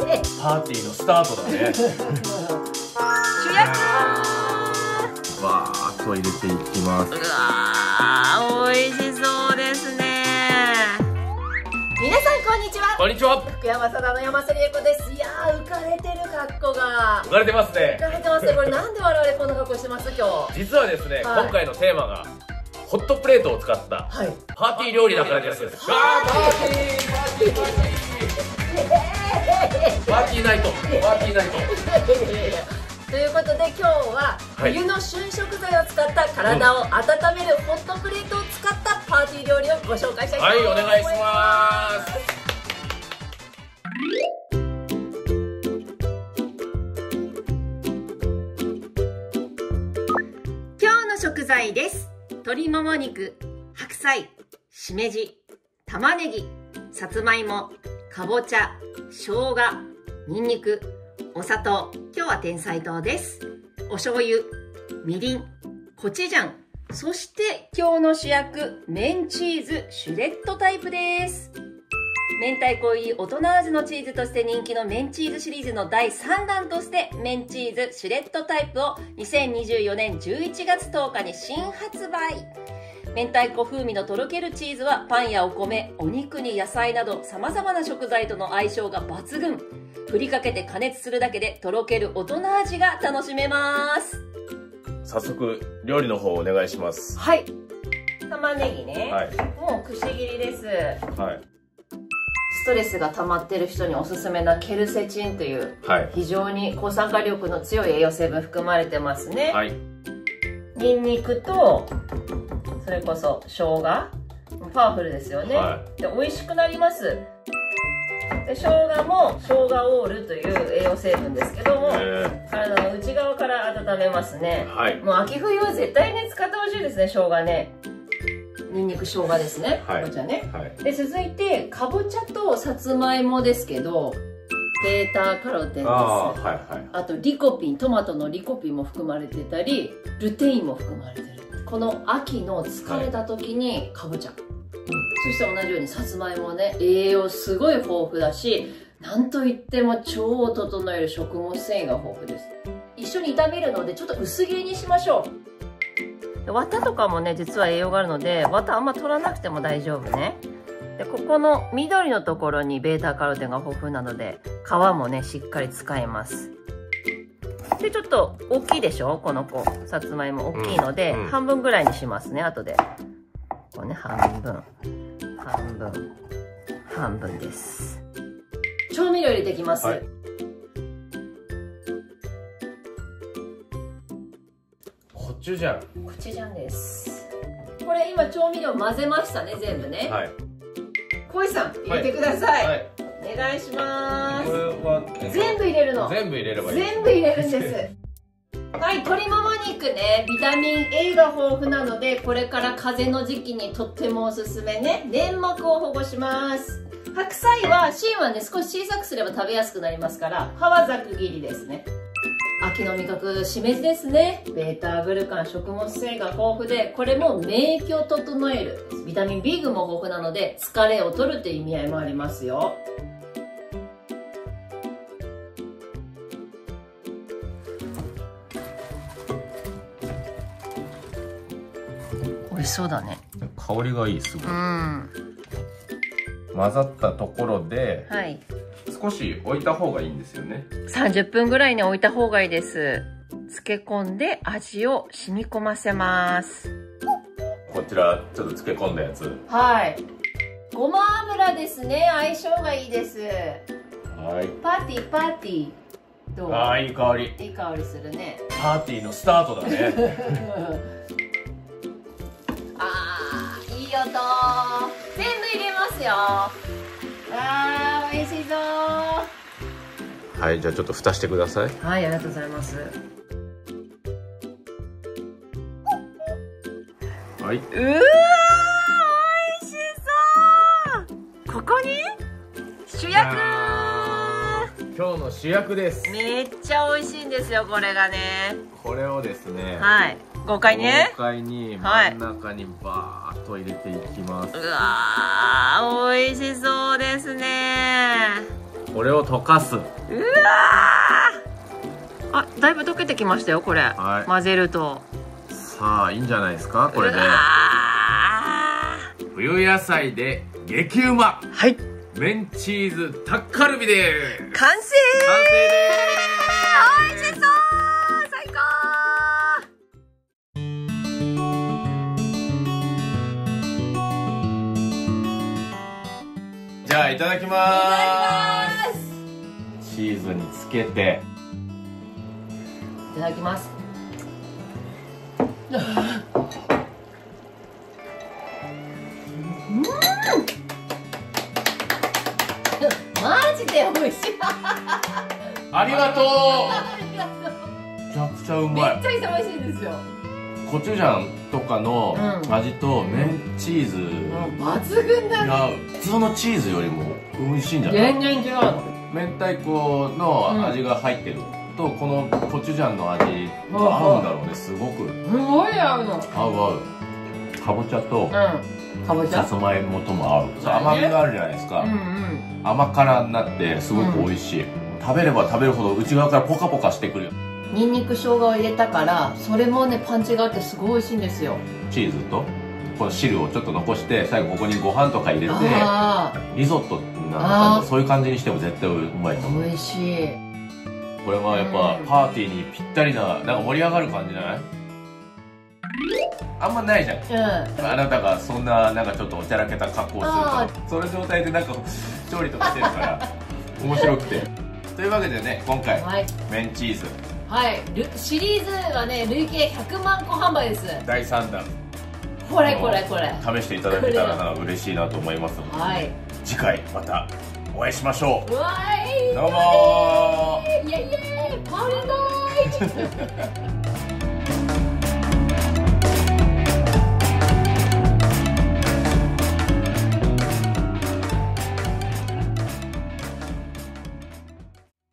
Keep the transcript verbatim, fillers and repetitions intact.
パーティーのスタートだね。 主役わーっと入れていきます。 うわー、美味しそうですね。皆さんこんにちは。 こんにちは。 福山さだの山瀬理恵子です。いやー、浮かれてる格好が浮かれてますね。 浮かれてますね。これなんで我々こんな格好してます今日。 実はですね、 はい、 今回のテーマがホットプレートを使ったパーティー料理だからです。はい、パーティーパーティーパーティーパーティーナイトパーティーナイトということで今日は冬の旬食材を使った体を温めるホットプレートを使ったパーティー料理をご紹介したいと思います。はい、お願いします。今日の食材です。鶏もも肉、白菜、しめじ、玉ねぎ、さつまいも、かぼちゃ、生姜、にんにく、お砂糖、今日は天才糖です。お醤油、みりん、コチュジャン、そして今日の主役、メンチーズシュレッドタイプです。明太子入り大人味のチーズとして人気のメンチーズシリーズのだいさんだんとしてメンチーズシュレッドタイプをにせんにじゅうよねんじゅういちがつとおかに新発売。明太子風味のとろけるチーズはパンやお米、お肉に野菜など様々な食材との相性が抜群。振りかけて加熱するだけでとろける大人味が楽しめます。 早速料理の方お願いします。 はい。玉ねぎね。 はい、 もうくし切りです。 はい。 ストレスが溜まってる人におすすめなケルセチンという、はい、非常に抗酸化力の強い栄養成分含まれてますね。はい。ニンニクとそれこそ生姜、パワフルですよね。はい、で美味しくなります。で生姜も生姜オールという栄養成分ですけども、体の内側から温めますね。はい、もう秋冬は絶対ね使ってほしいですね。生姜ね、にんにく生姜ですね。かぼちゃね。はい、で続いてかぼちゃとさつまいもですけど、ベータカロテンです。あ、はいはい、あとリコピン、トマトのリコピンも含まれてたり、ルテインも含まれてる。この秋の疲れた時にかぼちゃ、はい、そして同じようにさつまいもね、栄養すごい豊富だし、なんといっても腸を整える食物繊維が豊富です。一緒に炒めるのでちょっと薄切りにしましょう。綿とかもね実は栄養があるので、綿あんま取らなくても大丈夫ね。でここの緑のところにベータカロテンが豊富なので、皮もねしっかり使えます。でちょっと大きいでしょ、この子さつまいも大きいので、うんうん、半分ぐらいにしますね。後でこうね、半分半分半分です。調味料入れていきます。はい、 コチュジャン。 コチュジャンです。これ今調味料混ぜましたね、全部ね。はい。小石さん入れてください。はいはい、お願いします。これは全部入れるの。 全部入れればいい。 全部入れるんです。はい、鶏もも肉ね、ビタミン エー が豊富なので、これから風邪の時期にとってもおすすめね。粘膜を保護します。白菜は芯はね少し小さくすれば食べやすくなりますから、葉はざく切りですね。秋の味覚、しめじですね。ベータグルカン、食物繊維が豊富で、これも免疫を整える。ビタミン ビー 群も豊富なので、疲れを取るという意味合いもありますよ。美味しそうだね。 香りがいい、すごい。うん。混ざったところで、はい、少し置いた方がいいんですよね。 さんじゅっぷんぐらいに置いた方がいいです。漬け込んで味を染み込ませます。 こちらちょっと漬け込んだやつ。 はい。ごま油ですね。相性がいいです。はい。パーティーパーティー。どう？ ああ、いい香り。 いい香りするね。 パーティーのスタートだね。 あー、いい音。全部入れますよ。あー、美味しそう。 はい、じゃあちょっと蓋してください。 はい、ありがとうございます。はい。うわー、美味しそう。ここに主役。 今日の主役です。 めっちゃ美味しいんですよ、これがね。 これをですね、 はい、豪快にね、 豪快に真ん中にバーッと入れていきます。 うわー、美味しそうですね。 これを溶かす。うわあ、だいぶ溶けてきましたよこれ、はい、混ぜると。 さあいいんじゃないですかこれで。冬野菜で激うま、はい、メンチーズタッカルビで完成。完成です。美味しそう、最高。 じゃあいただきます。チーズにつけていただきます。うん、マジで美味しい。 ありがとう。めちゃくちゃうまい。 めっちゃ美味しいですよ。 コチュジャンとかの味とメンチーズ、うん、 抜群だね。いや普通のチーズよりも美味しいんじゃない？ 全然違うの。 明太子の味が入ってる、うん、とこのコチュジャンの味が合うんだろうね。すごくすごい合うの。 合う合う。かぼちゃと、うん、 かぼちゃさつまいもとも合う。甘みがあるじゃないですか、うんうん、甘辛になってすごく美味しい、うん、食べれば食べるほど内側からポカポカしてくるよ。 にんにく生姜を入れたからそれもねパンチがあってすごい美味しいんですよ。 チーズとこの汁をちょっと残して最後ここにご飯とか入れてリゾットなんかそういう感じにしても絶対うまいと思う。 美味しい。 これはやっぱパーティーにぴったりな、なんか盛り上がる感じじゃない？あんまないじゃん、うん、あなたがそんななんかちょっとおちゃらけた格好をするとその状態でなんか調理とかしてるから面白くてというわけでね今回、はい、メンチーズはい、シリーズはね累計ひゃくまんこ販売です。 だいさんだんこれこれこれ試していただけたらな嬉しいなと思いますので、はい、次回またお会いしましょう。うわーい、どうもー、イエイイエイ、パーリーナイト